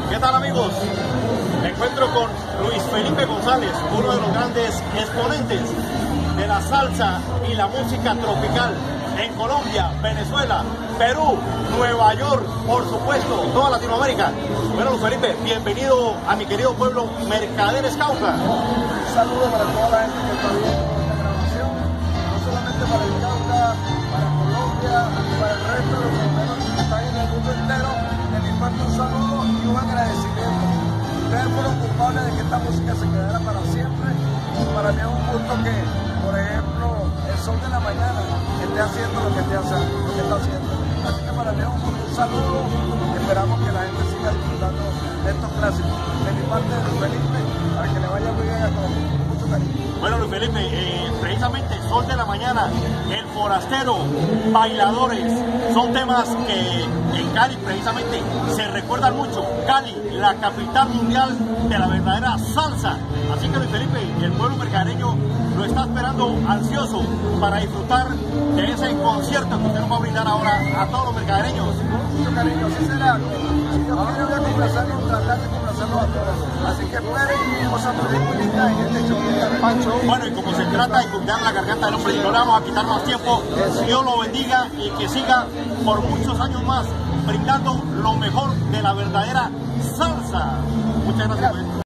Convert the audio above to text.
¿Qué tal, amigos? Me encuentro con Luis Felipe González, uno de los grandes exponentes de la salsa y la música tropical en Colombia, Venezuela, Perú, Nueva York, por supuesto, toda Latinoamérica. Bueno, Luis Felipe, bienvenido a mi querido pueblo Mercaderes, Cauca. Un saludo para toda la gente que está viendo esta grabación, no solamente para el Cauca, para Colombia, para el resto de los colombianos que están en el mundo entero. De mi parte, un saludo y un agradecimiento. Ustedes fueron culpables de que esta música se quedara para siempre. Para mí es un gusto que, por ejemplo, el Sol de la Mañana esté haciendo lo que está haciendo. Así que para mí es un gusto, un saludo. Esperamos que la gente siga disfrutando de estos clásicos. De mi parte, de Luis Felipe, para que le vaya muy bien a todos. Mucho cariño. Bueno, Luis Felipe, precisamente Sol de la Mañana, El Forastero, Bailadores, son temas que en Cali precisamente se recuerdan mucho. Cali, la capital mundial de la verdadera salsa. Así que, Luis Felipe, el pueblo mercadereño lo está esperando ansioso para disfrutar de ese concierto que usted nos va a brindar ahora a todos los mercadereños. Mucho cariño, así será. Si Dios quiere, voy a complacerlos, tratar de complacerlos a todos. Así que esperen cosas muy lindas en este show de Pancho. Bueno, y como se trata de cuidar la garganta del hombre, y no le vamos a quitar más tiempo, Dios lo bendiga y que siga por muchos años más brindando lo mejor de la verdadera salsa. Muchas gracias.